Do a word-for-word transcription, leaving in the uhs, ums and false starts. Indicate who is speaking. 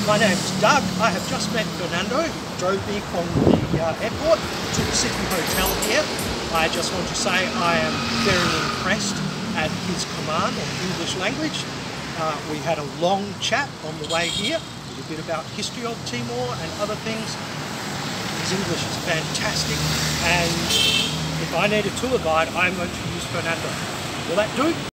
Speaker 1: My name's Doug. I have just met Fernando. He drove me from the uh, airport to the City Hotel here. I just want to say I am very impressed at his command of English language. Uh, we had a long chat on the way here, a little bit about history of Timor and other things. His English is fantastic, and if I need a tour guide, I'm going to use Fernando. Will that do?